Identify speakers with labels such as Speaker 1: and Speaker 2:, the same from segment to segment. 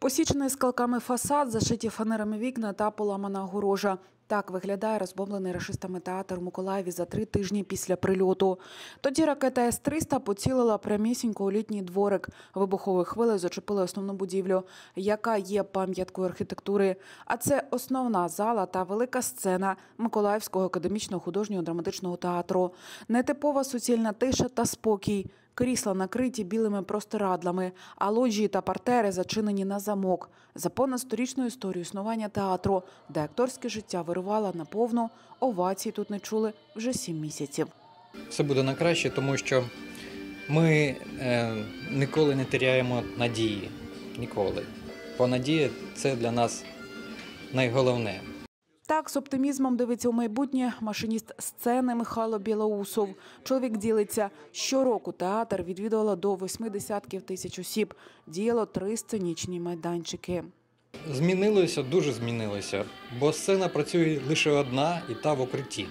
Speaker 1: Посічений скалками фасад, зашиті фанерами вікна та поламана огорожа. Так виглядає розбомблений рашистами театр у Миколаєві за 3 тижні після прильоту. Тоді ракета С-300 поцілила прямісінько у літній дворик. Вибуховою хвилею зачепили основну будівлю, яка є пам'яткою архітектури. А це основна зала та велика сцена Миколаївського академічного художнього драматичного театру. Нетипова суцільна тиша та спокій. Крісла накриті білими простирадлами, а лоджії та партери зачинені на замок. За понад 100-річну історію існування театру, де акторське життя вирувало наповну, овації тут не чули вже 7 місяців.
Speaker 2: Все буде на краще, тому що ми ніколи не теряємо надії. Ніколи. Бо надія – це для нас найголовне.
Speaker 1: Так, з оптимізмом дивиться у майбутнє машиніст сцени Михайло Білоусов. Чоловік ділиться, щороку театр відвідувало до 80 тисяч осіб. Діяло 3 сценічні майданчики.
Speaker 2: Змінилося, дуже змінилося, бо сцена працює лише одна і та в укритті.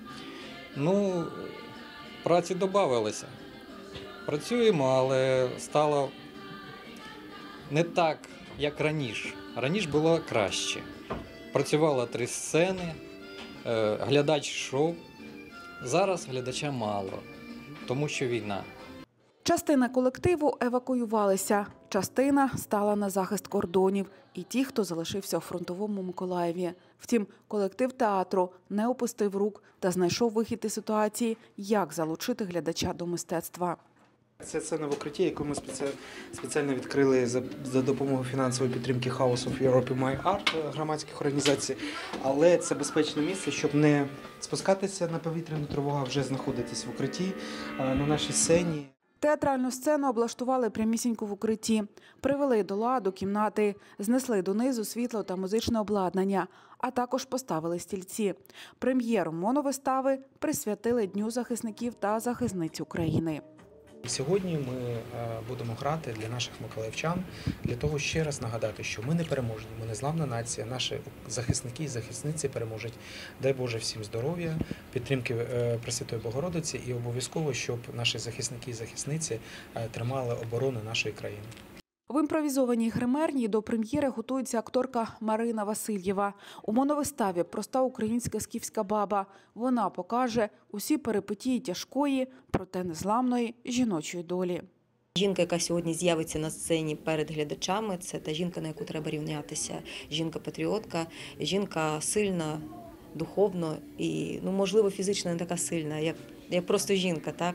Speaker 2: Праці додавалося. Працюємо, але стало не так, як раніше. Раніше було краще. Працювало 3 сцени, глядач йшов. Зараз глядача мало, тому що війна.
Speaker 1: Частина колективу евакуювалися, частина стала на захист кордонів. І ті, хто залишився у фронтовому Миколаєві. Втім, колектив театру не опустив рук та знайшов вихід із ситуації, як залучити глядача до мистецтва.
Speaker 3: Це сцена в укритті, яку ми спеціально відкрили за допомогою фінансової підтримки House of Europe і My Art громадських організацій. Але це безпечне місце, щоб не спускатися на повітряну тривогу, а вже знаходитись в укритті на нашій сцені.
Speaker 1: Театральну сцену облаштували прямісінько в укритті. Привели до ладу кімнати, знесли донизу світло та музичне обладнання, а також поставили стільці. Прем'єру моновистави присвятили Дню захисників та захисниць України.
Speaker 3: Сьогодні ми будемо грати для наших миколаївчан, для того ще раз нагадати, що ми не переможні, ми незламна нація, наші захисники і захисниці переможуть. Дай Боже всім здоров'я, підтримки Пресвятої Богородиці і обов'язково, щоб наші захисники і захисниці тримали оборону нашої країни.
Speaker 1: В імпровізованій гримерні до прем'єри готується акторка Марина Васильєва. У моновиставі «Проста українська скіфська баба». Вона покаже усі перипетії тяжкої, проте незламної жіночої долі.
Speaker 4: Жінка, яка сьогодні з'явиться на сцені перед глядачами, це та жінка, на яку треба рівнятися. Жінка-патріотка, жінка сильна, духовно і, можливо, фізично не така сильна, як просто жінка, так?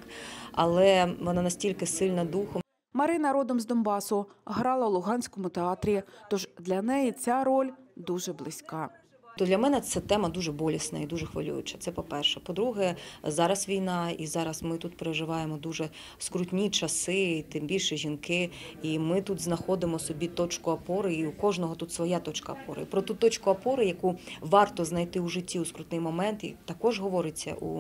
Speaker 4: Але вона настільки сильна духом.
Speaker 1: Марина родом з Донбасу, грала у Луганському театрі, тож для неї ця роль дуже близька.
Speaker 4: То для мене ця тема дуже болісна і дуже хвилююча, це по-перше. По-друге, зараз війна і зараз ми тут переживаємо дуже скрутні часи, тим більше жінки. І ми тут знаходимо собі точку опори, і у кожного тут своя точка опори. Про ту точку опори, яку варто знайти у житті у скрутний момент, і також говориться у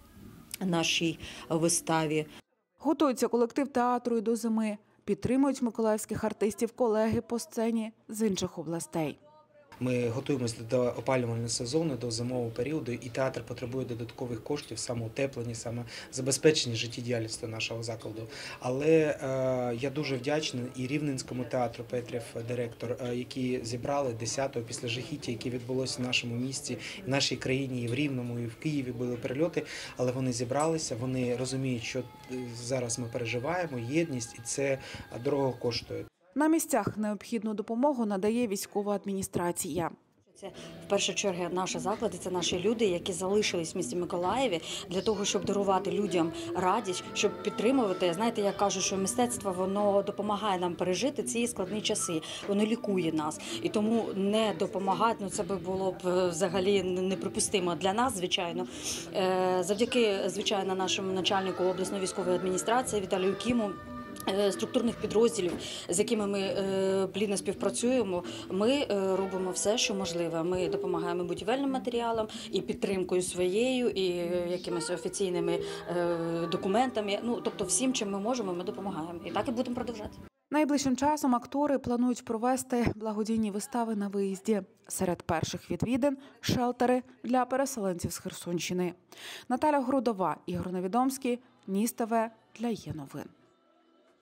Speaker 4: нашій виставі.
Speaker 1: Готується колектив театру і до зими. Підтримують миколаївських артистів колеги по сцені з інших областей.
Speaker 3: Ми готуємося до опалювального сезону, до зимового періоду, і театр потребує додаткових коштів, саме утеплення, саме забезпечення життєдіяльності нашого закладу. Але я дуже вдячний і Рівненському театру, Петрів, директор, які зібрали 10-го після жахіття, яке відбулося в нашому місті, в нашій країні, і в Рівному, і в Києві були прильоти, але вони зібралися, вони розуміють, що зараз ми переживаємо, єдність, і це дорого коштує.
Speaker 1: На місцях необхідну допомогу надає військова адміністрація.
Speaker 5: Це в першу чергу наші заклади, це наші люди, які залишились в місті Миколаєві для того, щоб дарувати людям радість, щоб підтримувати. Знаєте, я кажу, що мистецтво, воно допомагає нам пережити ці складні часи, воно лікує нас. І тому не допомагати, це би було б взагалі неприпустимо для нас, звичайно. Завдяки, звичайно, нашому начальнику обласної військової адміністрації Віталію Кіму, структурних підрозділів, з якими ми плідно співпрацюємо, ми робимо все, що можливе. Ми допомагаємо будівельним матеріалам і підтримкою своєю, і якимись офіційними документами. Тобто всім, чим ми можемо, ми допомагаємо. І так і будемо продовжати.
Speaker 1: Найближчим часом актори планують провести благодійні вистави на виїзді. Серед перших відвідин – шелтери для переселенців з Херсонщини. Наталя Грудова, Ігор Невідомський, Ніс ТВ для Є новин.